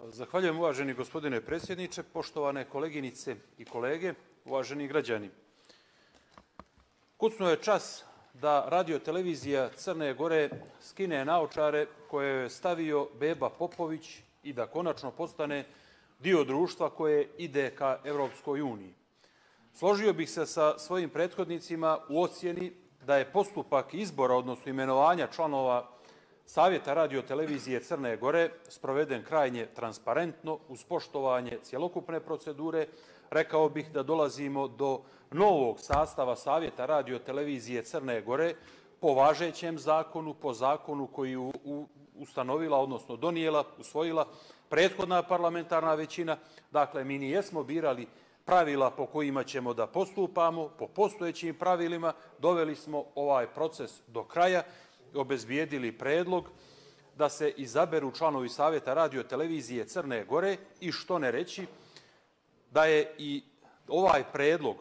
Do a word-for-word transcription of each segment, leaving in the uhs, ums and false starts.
Zahvaljujem, uvaženi gospodine predsjedniče, poštovane koleginice i kolege, uvaženi građani. Kucnuo je čas da radio-televizija Crne Gore skine naočare koje je stavio Beba Popović i da konačno postane dio društva koje ide ka Evropskoj uniji. Složio bih se sa svojim prethodnicima u ocjeni da je postupak izbora, odnosno imenovanja članova Savjeta radio-televizije Crne Gore sproveden krajnje transparentno, uz poštovanje cjelokupne procedure. Rekao bih da dolazimo do novog sastava Savjeta radio-televizije Crne Gore po važećem zakonu, po zakonu koji je ustanovila, odnosno donijela, usvojila prethodna parlamentarna većina. Dakle, mi nijesmo birali pravila po kojima ćemo da postupamo, po postojećim pravilima doveli smo ovaj proces do kraja i obezbijedili predlog da se izaberu članovi Savjeta radio-televizije Crne Gore i što ne reći da je i ovaj predlog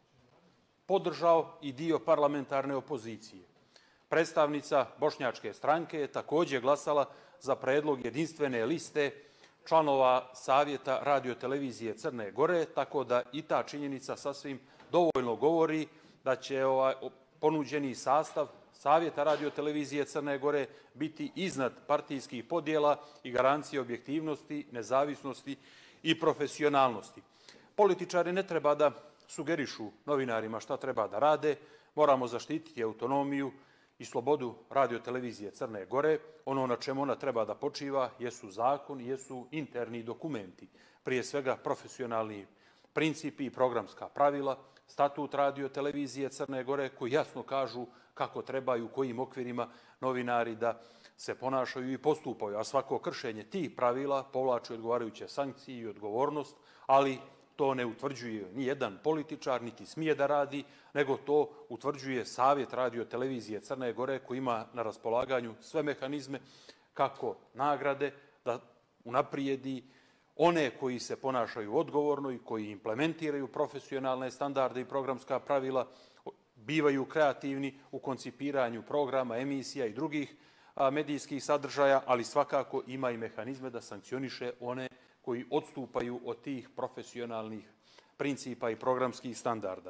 podržao i dio parlamentarne opozicije. Predstavnica Bošnjačke stranke je također glasala za predlog jedinstvene liste članova Savjeta radio-televizije Crne Gore, tako da i ta činjenica sasvim dovoljno govori da će ovaj ponuđeni sastav Savjeta radio-televizije Crne Gore biti iznad partijskih podjela i garancije objektivnosti, nezavisnosti i profesionalnosti. Političari ne treba da sugerišu novinarima šta treba da rade, moramo zaštititi autonomiju i slobodu radio-televizije Crne Gore. Ono na čemu ona treba da počiva jesu zakon, jesu interni dokumenti, prije svega profesionalni principi i programska pravila, statut radio-televizije Crne Gore koji jasno kažu kako trebaju, u kojim okvirima novinari da se ponašaju i postupaju, a svako kršenje tih pravila povlači odgovarajuće sankcije i odgovornost, ali to ne utvrđuje ni jedan političar, niti smije da radi, nego to utvrđuje Savjet radio-televizije Crne Gore koji ima na raspolaganju sve mehanizme kako nagrade da unaprijedi one koji se ponašaju odgovorno i koji implementiraju profesionalne standarde i programska pravila, bivaju kreativni u koncipiranju programa, emisija i drugih medijskih sadržaja, ali svakako ima i mehanizme da sankcioniše one koji odstupaju od tih profesionalnih principa i programskih standarda.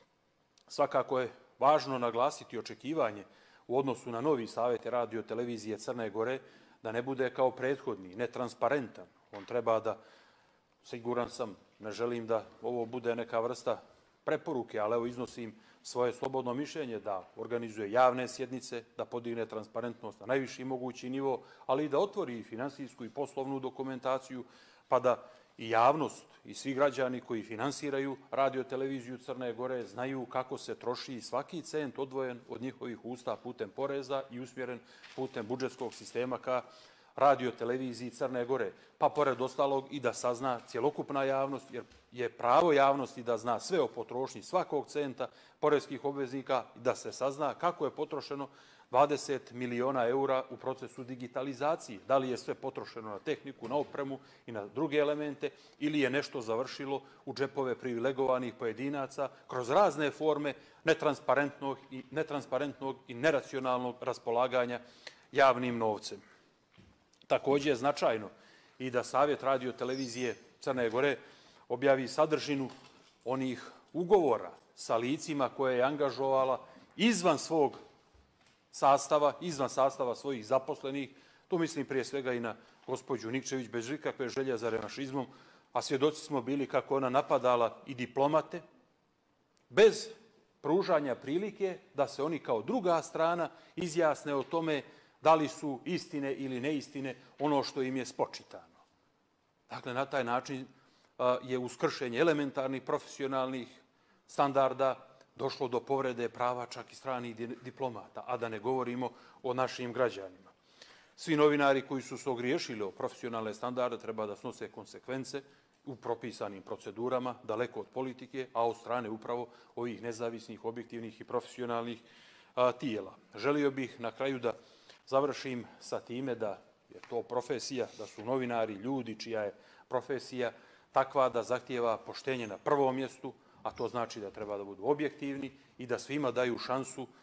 Svakako je važno naglasiti očekivanje u odnosu na novi Savjet radio-televizije Crne Gore da ne bude kao prethodni, netransparentan. On treba da, siguran sam, ne želim da ovo bude neka vrsta preporuke, ali evo iznosim svoje slobodno mišljenje da organizuje javne sjednice, da podigne transparentnost na najviši mogući nivo, ali i da otvori finansijsku i poslovnu dokumentaciju, pa da i javnost i svi građani koji finansiraju radio-televiziju Crne Gore znaju kako se troši svaki cent odvojen od njihovih usta putem poreza i usmjeren putem budžetskog sistema ka radio-televiziji Crne Gore. Pa pored ostalog i da sazna cjelokupna javnost, jer je pravo javnosti da zna sve o potrošnji svakog centa poreskih obveznika i da se sazna kako je potrošeno dvadeset miliona eura u procesu digitalizacije. Da li je sve potrošeno na tehniku, na opremu i na druge elemente ili je nešto završilo u džepove privilegovanih pojedinaca kroz razne forme netransparentnog i, netransparentnog i neracionalnog raspolaganja javnim novcem. Također je značajno i da Savjet radio-televizije Crne Gore objavi sadržinu onih ugovora sa licima koje je angažovala izvan svog sastava, izvan sastava svojih zaposlenih. Tu mislim prije svega i na gospođu Nikčević bez ikakve želje za revanšizmom, a svjedoci smo bili kako ona napadala i diplomate bez pružanja prilike da se oni kao druga strana izjasne o tome da li su istine ili neistine ono što im je spočitano. Dakle, na taj način je uz kršenje elementarnih profesionalnih standarda došlo do povrede prava čak i stranih diplomata, a da ne govorimo o našim građanima. Svi novinari koji su se ogriješili o profesionalne standarde treba da snose konsekvence u propisanim procedurama, daleko od politike, a od strane upravo ovih nezavisnih, objektivnih i profesionalnih tijela. Želio bih na kraju da završim sa time da je to profesija, da su novinari ljudi čija je profesija takva da zahtijeva poštenje na prvom mjestu, a to znači da treba da budu objektivni i da svima daju šansu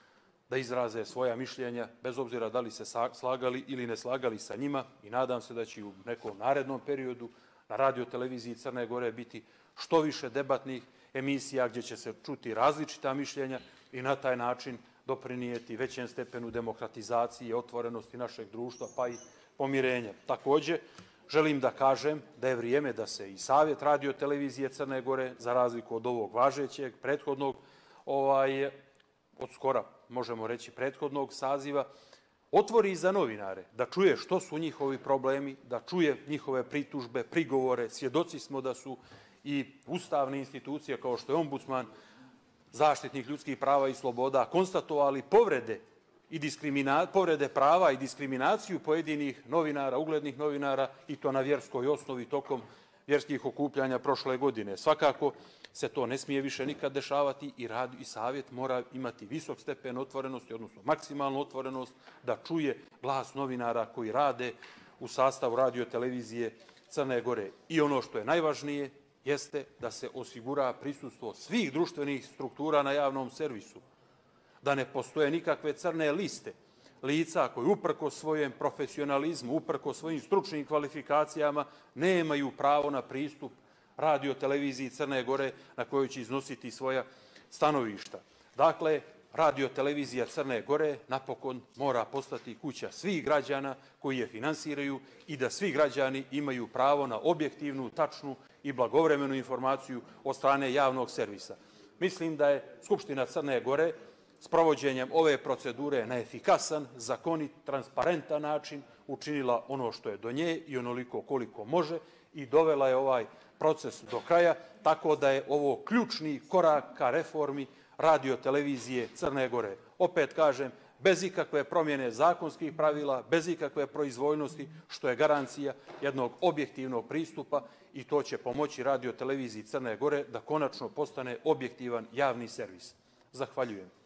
da izraze svoja mišljenja, bez obzira da li se slagali ili ne slagali sa njima, i nadam se da će u nekom narednom periodu na radio televiziji Crne Gore biti što više debatnih emisija gdje će se čuti različita mišljenja i na taj način doprinijeti većem stepenu demokratizacije i otvorenosti našeg društva, pa i pomirenja. Također, želim da kažem da je vrijeme da se i Savjet radio televizije Crne Gore, za razliku od ovog važećeg, prethodnog, ovaj, od skora, možemo reći, prethodnog saziva, otvori za novinare, da čuje što su njihovi problemi, da čuje njihove pritužbe, prigovore. Svjedoci smo da su i ustavne institucije, kao što je ombudsman, zaštitnik ljudskih prava i sloboda, konstatovali povrede i povrede prava i diskriminaciju pojedinih novinara, uglednih novinara, i to na vjerskoj osnovi tokom vjerskih okupljanja prošle godine. Svakako se to ne smije više nikad dešavati i radio i savjet mora imati visok stepen otvorenosti, odnosno maksimalnu otvorenost, da čuje glas novinara koji rade u sastavu radio televizije Crne Gore. I ono što je najvažnije jeste da se osigura prisustvo svih društvenih struktura na javnom servisu, da ne postoje nikakve crne liste lica koji uprko svojem profesionalizmu, uprko svojim stručnim kvalifikacijama nemaju pravo na pristup radio televiziji Crne Gore na kojoj će iznositi svoja stanovišta. Dakle, radio televizija Crne Gore napokon mora postati kuća svih građana koji je finansiraju i da svi građani imaju pravo na objektivnu, tačnu i blagovremenu informaciju od strane javnog servisa. Mislim da je Skupština Crne Gore s provođenjem ove procedure na efikasan, zakonit, transparentan način učinila ono što je do nje i onoliko koliko može i dovela je ovaj proces do kraja, tako da je ovo ključni korak ka reformi radio televizije Crne Gore. Opet kažem, bez ikakve promjene zakonskih pravila, bez ikakve proizvoljnosti, što je garancija jednog objektivnog pristupa, i to će pomoći radio televiziji Crne Gore da konačno postane objektivan javni servis. Zahvaljujem.